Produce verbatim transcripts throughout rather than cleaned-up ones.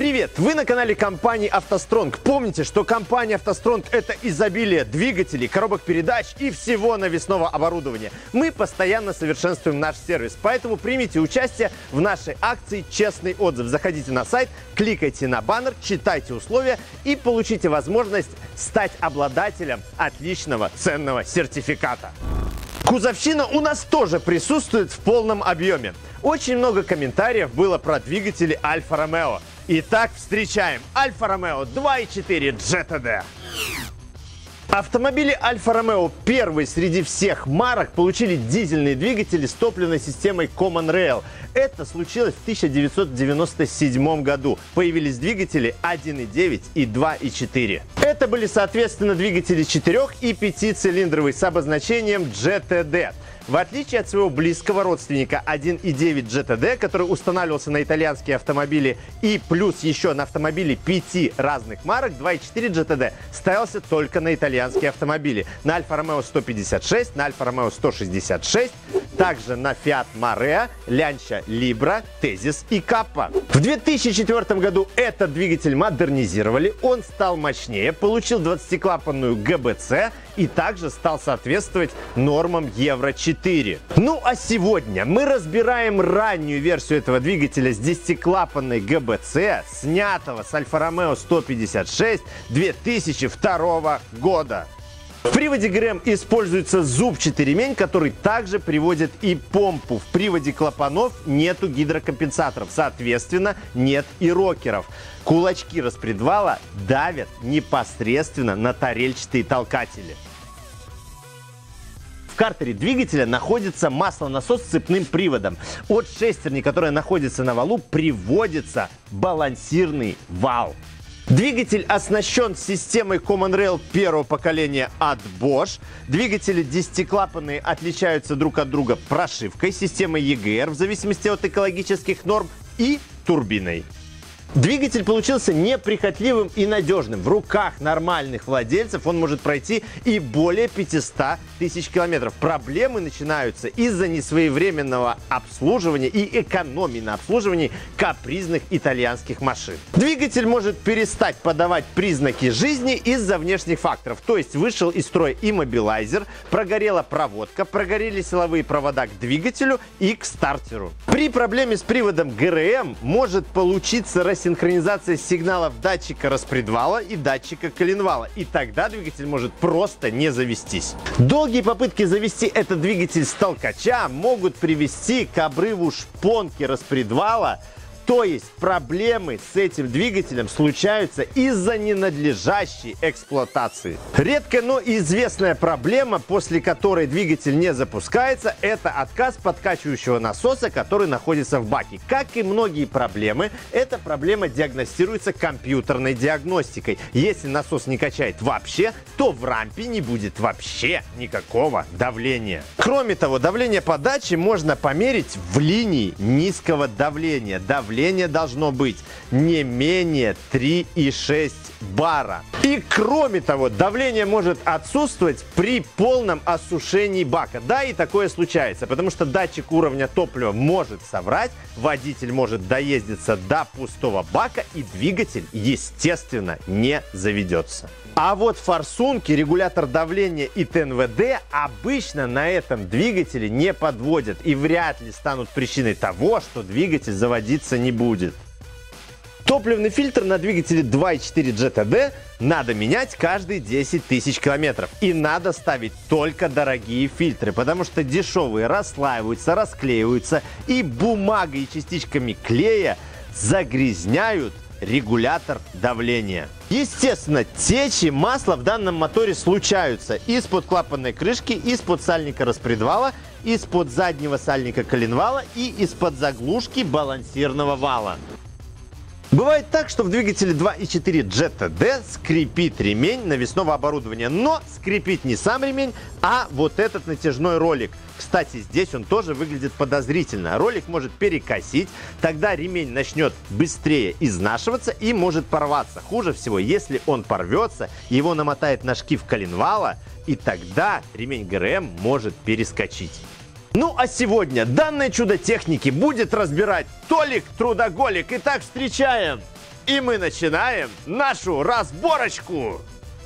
Привет! Вы на канале компании «АвтоСтронг». Помните, что компания «АвтоСтронг» — это изобилие двигателей, коробок передач и всего навесного оборудования. Мы постоянно совершенствуем наш сервис, поэтому примите участие в нашей акции «Честный отзыв». Заходите на сайт, кликайте на баннер, читайте условия и получите возможность стать обладателем отличного ценного сертификата. Кузовщина у нас тоже присутствует в полном объеме. Очень много комментариев было про двигатели Альфа Ромео. Итак, встречаем Альфа Ромео два и четыре джи ти ди. Автомобили Альфа Ромео первые среди всех марок получили дизельные двигатели с топливной системой Common Rail. Это случилось в тысяча девятьсот девяносто седьмом году. Появились двигатели один и девять и два и четыре. Это были, соответственно, двигатели четырех- и пятицилиндровые с обозначением джи ти ди. В отличие от своего близкого родственника один и девять джи ти ди, который устанавливался на итальянские автомобили и плюс еще на автомобили пяти разных марок, два и четыре джи ти ди ставился только на итальянские автомобили. На Альфа Ромео сто пятьдесят шесть, на Альфа Ромео сто шестьдесят шесть, также на Fiat Marea, Lancia Libra, Tezis и Kappa. В две тысячи четвёртом году этот двигатель модернизировали, он стал мощнее, получил двадцатиклапанную гэ бэ цэ и также стал соответствовать нормам Евро четыре. Ну а сегодня мы разбираем раннюю версию этого двигателя с десятиклапанной гэ бэ цэ, снятого с Альфа Ромео сто пятьдесят шесть две тысячи второго года. В приводе ГРМ используется зубчатый ремень, который также приводит и помпу. В приводе клапанов нету гидрокомпенсаторов, соответственно, нет и рокеров. Кулачки распредвала давят непосредственно на тарельчатые толкатели. В картере двигателя находится маслонасос с цепным приводом. От шестерни, которая находится на валу, приводится балансирный вал. Двигатель оснащен системой Common Rail первого поколения от Bosch. Двигатели десятиклапанные отличаются друг от друга прошивкой, системой и джи эр в зависимости от экологических норм и турбиной. Двигатель получился неприхотливым и надежным. В руках нормальных владельцев он может пройти и более пятисот тысяч километров. Проблемы начинаются из-за несвоевременного обслуживания и экономии на обслуживании капризных итальянских машин. Двигатель может перестать подавать признаки жизни из-за внешних факторов. То есть вышел из строя иммобилайзер, прогорела проводка, прогорели силовые провода к двигателю и к стартеру. При проблеме с приводом гэ эр эм может получиться синхронизация сигналов датчика распредвала и датчика коленвала, и тогда двигатель может просто не завестись. Долгие попытки завести этот двигатель с толкача могут привести к обрыву шпонки распредвала. То есть проблемы с этим двигателем случаются из-за ненадлежащей эксплуатации. Редкая, но известная проблема, после которой двигатель не запускается, это отказ подкачивающего насоса, который находится в баке. Как и многие проблемы, эта проблема диагностируется компьютерной диагностикой. Если насос не качает вообще, то в рампе не будет вообще никакого давления. Кроме того, давление подачи можно померить в линии низкого давления. Давление должно быть не менее три и шесть бара. И кроме того, давление может отсутствовать при полном осушении бака. Да, и такое случается, потому что датчик уровня топлива может соврать, водитель может доездиться до пустого бака, и двигатель, естественно, не заведется. А вот форсунки, регулятор давления и тэ эн вэ дэ обычно на этом двигателе не подводят и вряд ли станут причиной того, что двигатель заводиться не будет. Топливный фильтр на двигателе два и четыре джи ти ди надо менять каждые десять тысяч километров. И надо ставить только дорогие фильтры, потому что дешевые расслаиваются, расклеиваются, и бумагой и частичками клея загрязняют регулятор давления. Естественно, течи масла в данном моторе случаются из-под клапанной крышки, из-под сальника распредвала, из-под заднего сальника коленвала и из-под заглушки балансирного вала. Бывает так, что в двигателе два и четыре джи ти ди скрипит ремень навесного оборудования, но скрипит не сам ремень, а вот этот натяжной ролик. Кстати, здесь он тоже выглядит подозрительно. Ролик может перекосить, тогда ремень начнет быстрее изнашиваться и может порваться. Хуже всего, если он порвется, его намотает на шкив коленвала, и тогда ремень гэ эр эм может перескочить. Ну а сегодня данное чудо техники будет разбирать Толик Трудоголик. Итак, встречаем И мы начинаем нашу разборочку.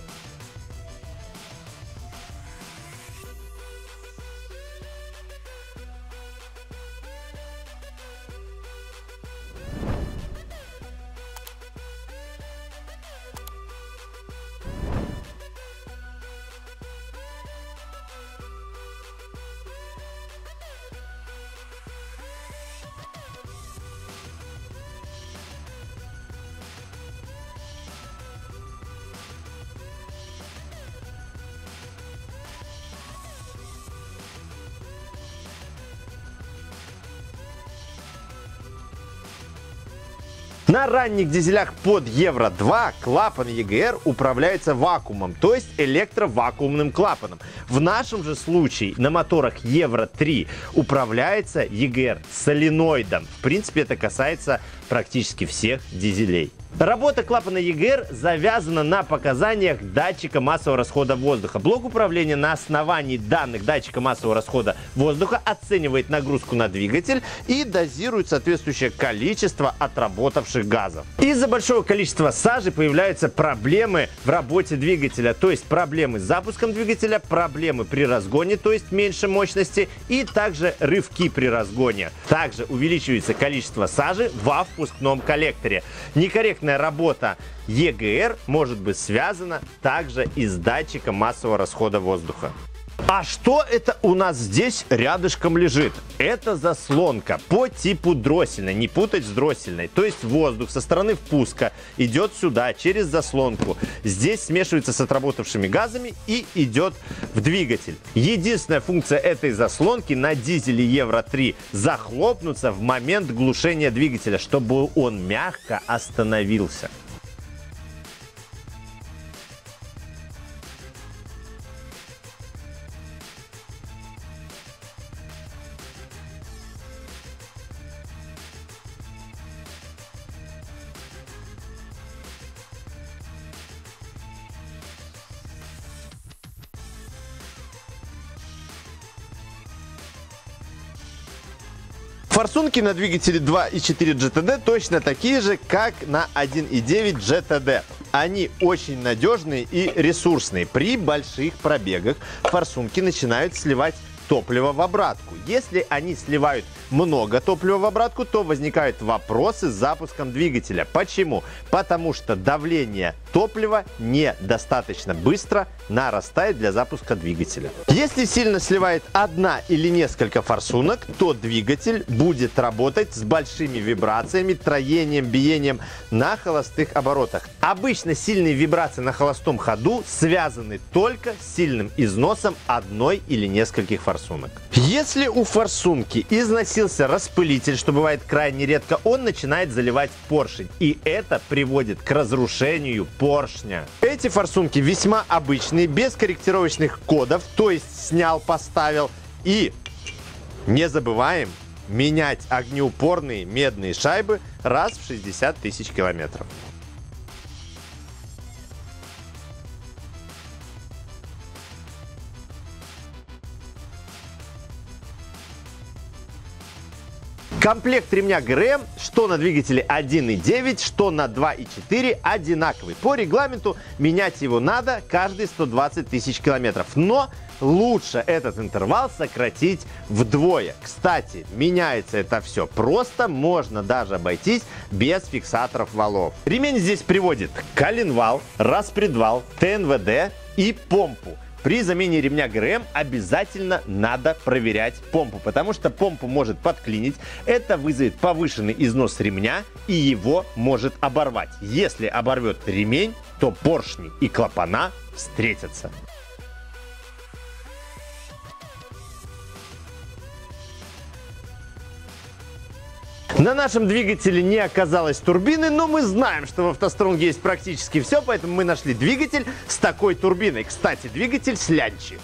На ранних дизелях под евро два клапан и джи эр управляется вакуумом, то есть электровакуумным клапаном. В нашем же случае на моторах евро три управляется и джи эр соленоидом. В принципе, это касается практически всех дизелей. Работа клапана и джи эр завязана на показаниях датчика массового расхода воздуха. Блок управления на основании данных датчика массового расхода воздуха оценивает нагрузку на двигатель и дозирует соответствующее количество отработавших газов. Из-за большого количества сажи появляются проблемы в работе двигателя, то есть проблемы с запуском двигателя, проблемы при разгоне, то есть меньше мощности, и также рывки при разгоне. Также увеличивается количество сажи во впускном коллекторе. Некорректно работа и джи эр может быть связана также и с датчиком массового расхода воздуха. А что это у нас здесь рядышком лежит? Это заслонка по типу дроссельной, не путать с дроссельной. То есть воздух со стороны впуска идет сюда через заслонку. Здесь смешивается с отработавшими газами и идет в двигатель. Единственная функция этой заслонки на дизеле евро три захлопнуться в момент глушения двигателя, чтобы он мягко остановился. Форсунки на двигателе два и четыре джи ти ди точно такие же, как на один и девять джи ти ди. Они очень надежные и ресурсные. При больших пробегах форсунки начинают сливать топливо в обратку. Если они сливают много топлива в обратку, то возникают вопросы с запуском двигателя. Почему? Потому что давление топлива недостаточно быстро нарастает для запуска двигателя. Если сильно сливает одна или несколько форсунок, то двигатель будет работать с большими вибрациями, троением, биением на холостых оборотах. Обычно сильные вибрации на холостом ходу связаны только с сильным износом одной или нескольких форсунок. Если у форсунки износился распылитель, что бывает крайне редко, он начинает заливать поршень, и это приводит к разрушению поршня. Эти форсунки весьма обычные, без корректировочных кодов, то есть снял, поставил. И не забываем менять огнеупорные медные шайбы раз в шестьдесят тысяч километров. Комплект ремня ГРМ, что на двигателе один и девять, что на два и четыре, одинаковый. По регламенту менять его надо каждые сто двадцать тысяч километров. Но лучше этот интервал сократить вдвое. Кстати, меняется это все просто, можно даже обойтись без фиксаторов валов. Ремень здесь приводит коленвал, распредвал, тэ эн вэ дэ и помпу. При замене ремня ГРМ обязательно надо проверять помпу, потому что помпу может подклинить, это вызовет повышенный износ ремня и его может оборвать. Если оборвет ремень, то поршни и клапана встретятся. На нашем двигателе не оказалось турбины, но мы знаем, что в автостронге есть практически все, поэтому мы нашли двигатель с такой турбиной. Кстати, двигатель с лянчи.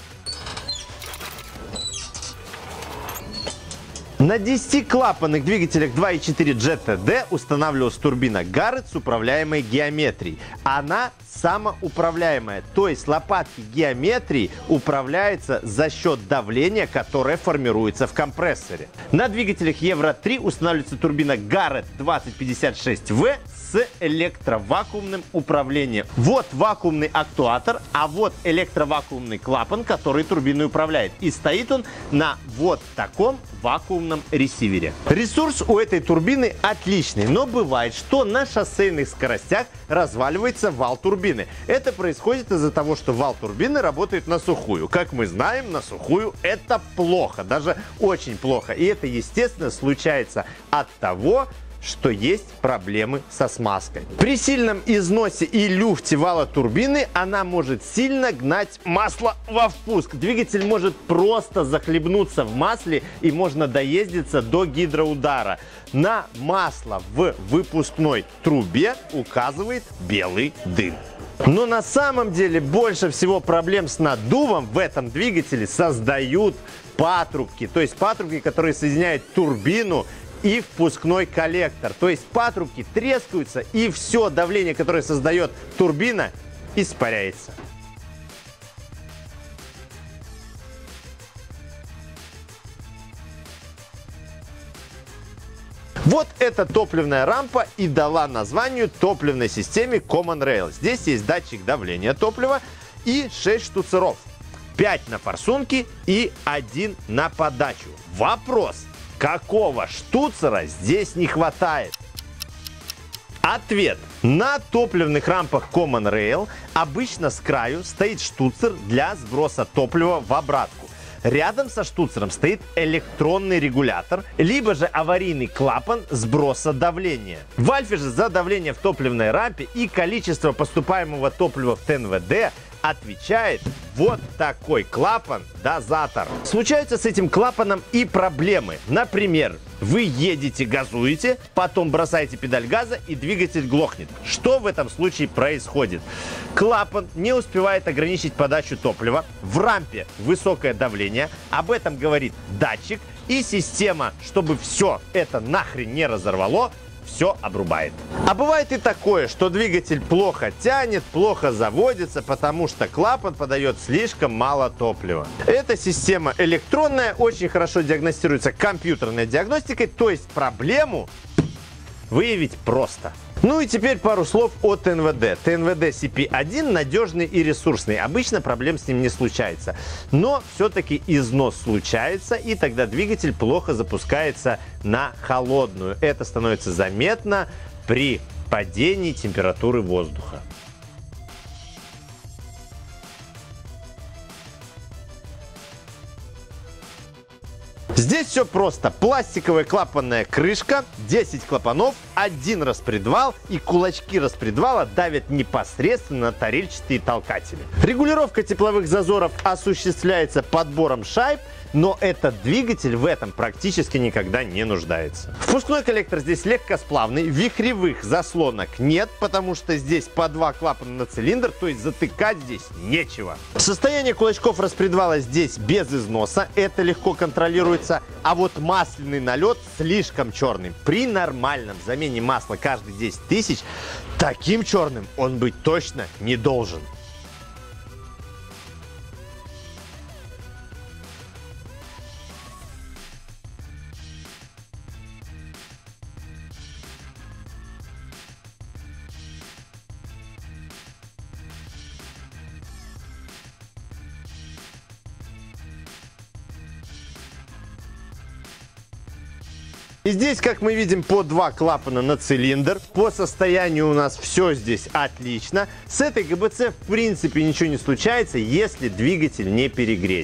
На десятиклапанных двигателях два и четыре джи ти ди устанавливалась турбина Garrett с управляемой геометрией. Она самоуправляемая, то есть лопатки геометрии управляются за счет давления, которое формируется в компрессоре. На двигателях евро три устанавливается турбина Garrett двадцать пятьдесят шесть вэ с с электровакуумным управлением. Вот вакуумный актуатор, а вот электровакуумный клапан, который турбиной управляет. И стоит он на вот таком вакуумном ресивере. Ресурс у этой турбины отличный, но бывает, что на шоссейных скоростях разваливается вал турбины. Это происходит из-за того, что вал турбины работает на сухую. Как мы знаем, на сухую это плохо, даже очень плохо. И это, естественно, случается от того, что есть проблемы со смазкой. При сильном износе и люфте вала турбины она может сильно гнать масло во впуск. Двигатель может просто захлебнуться в масле и можно доездиться до гидроудара. На масло в выпускной трубе указывает белый дым. Но на самом деле больше всего проблем с наддувом в этом двигателе создают патрубки. То есть патрубки, которые соединяют турбину и впускной коллектор. То есть патрубки трескаются, и все давление, которое создает турбина, испаряется. Вот эта топливная рампа и дала название топливной системе Common Rail. Здесь есть датчик давления топлива и шесть штуцеров. пять на форсунке и один на подачу. Вопрос: какого штуцера здесь не хватает? Ответ. На топливных рампах Common Rail обычно с краю стоит штуцер для сброса топлива в обратку. Рядом со штуцером стоит электронный регулятор, либо же аварийный клапан сброса давления. В Альфе же за давление в топливной рампе и количество поступаемого топлива в ТНВД отвечает вот такой клапан-дозатор. Случаются с этим клапаном и проблемы. Например, вы едете, газуете, потом бросаете педаль газа и двигатель глохнет. Что в этом случае происходит? Клапан не успевает ограничить подачу топлива, в рампе высокое давление, об этом говорит датчик, и система, чтобы все это нахрен не разорвало, все обрубает. А бывает и такое, что двигатель плохо тянет, плохо заводится, потому что клапан подает слишком мало топлива. Эта система электронная, очень хорошо диагностируется компьютерной диагностикой, то есть проблему выявить просто. Ну и теперь пару слов о ТНВД. ТНВД си пи один надежный и ресурсный. Обычно проблем с ним не случается. Но все-таки износ случается, и тогда двигатель плохо запускается на холодную. Это становится заметно при падении температуры воздуха. Здесь все просто. Пластиковая клапанная крышка, десять клапанов, один распредвал, и кулачки распредвала давят непосредственно на тарельчатые толкатели. Регулировка тепловых зазоров осуществляется подбором шайб, но этот двигатель в этом практически никогда не нуждается. Впускной коллектор здесь легкосплавный, вихревых заслонок нет, потому что здесь по два клапана на цилиндр, то есть затыкать здесь нечего. Состояние кулачков распредвала здесь без износа, это легко контролируется, а вот масляный налет слишком черный. При нормальном замене масла каждые десять тысяч таким черным он быть точно не должен. И здесь, как мы видим, по два клапана на цилиндр. По состоянию у нас все здесь отлично. С этой ГБЦ в принципе ничего не случается, если двигатель не перегреть.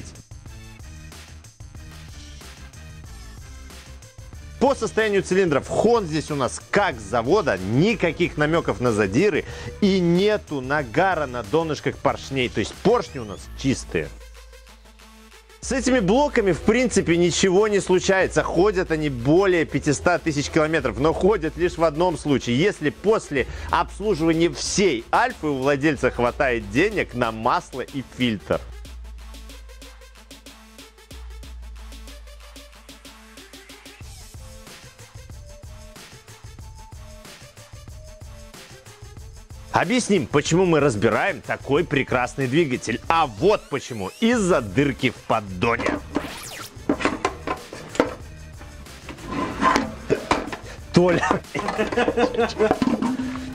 По состоянию цилиндров хон здесь у нас как с завода, никаких намеков на задиры и нету нагара на донышках поршней, то есть поршни у нас чистые. С этими блоками в принципе ничего не случается, ходят они более пятисот тысяч километров, но ходят лишь в одном случае, если после обслуживания всей Альфы у владельца хватает денег на масло и фильтр. Объясним, почему мы разбираем такой прекрасный двигатель. А вот почему. Из-за дырки в поддоне. Толя.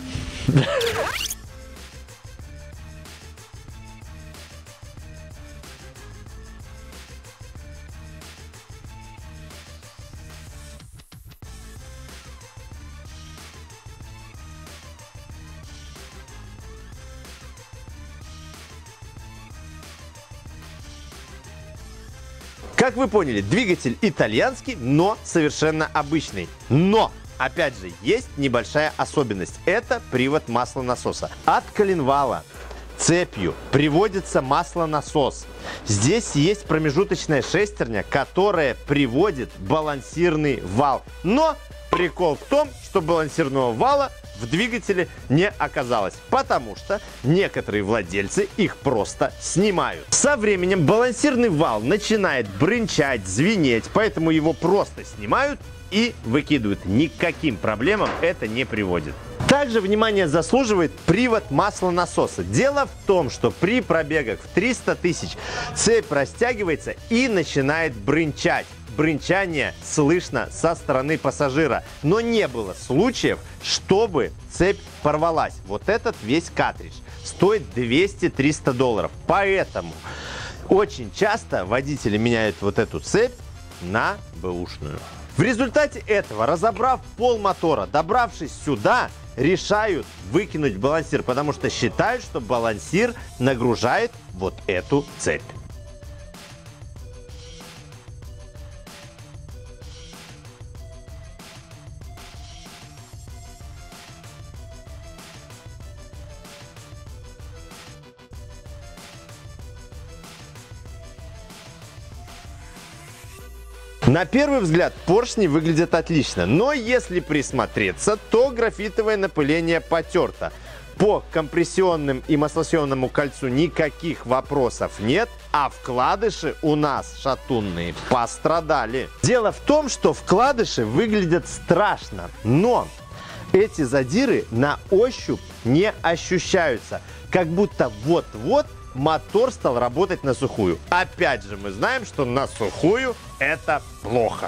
Как вы поняли, двигатель итальянский, но совершенно обычный. Но, опять же, есть небольшая особенность. Это привод маслонасоса. От коленвала цепью приводится маслонасос. Здесь есть промежуточная шестерня, которая приводит балансирный вал. Но прикол в том, что балансирного вала в двигателе не оказалось, потому что некоторые владельцы их просто снимают. Со временем балансирный вал начинает брынчать, звенеть, поэтому его просто снимают и выкидывают. Никаким проблемам это не приводит. Также внимание заслуживает привод маслонасоса. Дело в том, что при пробегах в триста тысяч цепь растягивается и начинает брынчать. Брынчание слышно со стороны пассажира, но не было случаев, чтобы цепь порвалась. Вот этот весь картридж стоит двести-триста долларов, поэтому очень часто водители меняют вот эту цепь на бэушную. В результате этого, разобрав пол мотора, добравшись сюда, решают выкинуть балансир, потому что считают, что балансир нагружает вот эту цепь. На первый взгляд поршни выглядят отлично, но если присмотреться, то графитовое напыление потерто. По компрессионным и маслосъемному кольцу никаких вопросов нет, а вкладыши у нас шатунные пострадали. Дело в том, что вкладыши выглядят страшно, но эти задиры на ощупь не ощущаются, как будто вот-вот мотор стал работать на сухую. Опять же, мы знаем, что на сухую это плохо.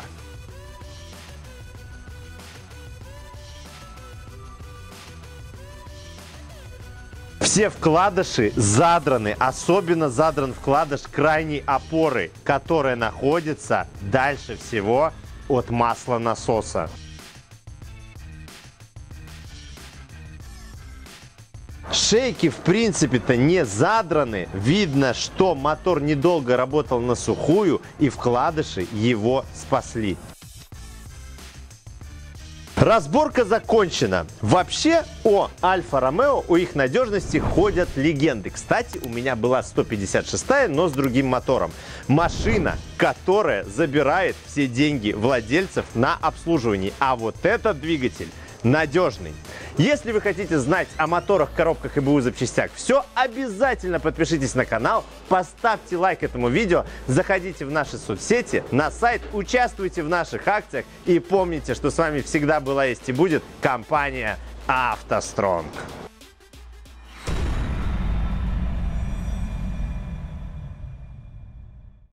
Все вкладыши задраны, особенно задран вкладыш крайней опоры, которая находится дальше всего от маслонасоса. Шейки в принципе-то не задраны. Видно, что мотор недолго работал на сухую, и вкладыши его спасли. Разборка закончена. Вообще о Альфа-Ромео, о их надежности ходят легенды. Кстати, у меня была сто пятьдесят шестая, но с другим мотором. Машина, которая забирает все деньги владельцев на обслуживание. А вот этот двигатель надежный. Если вы хотите знать о моторах, коробках и БУ запчастях все, обязательно подпишитесь на канал, поставьте лайк этому видео, заходите в наши соцсети, на сайт, участвуйте в наших акциях и помните, что с вами всегда была, есть и будет компания «АвтоСтронг».